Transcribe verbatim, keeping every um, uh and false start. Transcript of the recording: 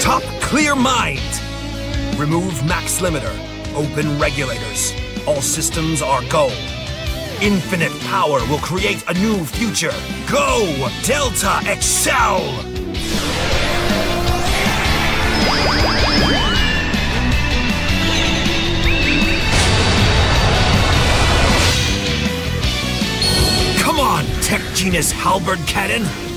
Top clear mind! Remove max limiter. Open regulators. All systems are go. Infinite power will create a new future. Go! Delta Excel! Come on, Tech Genius Halberd Cannon!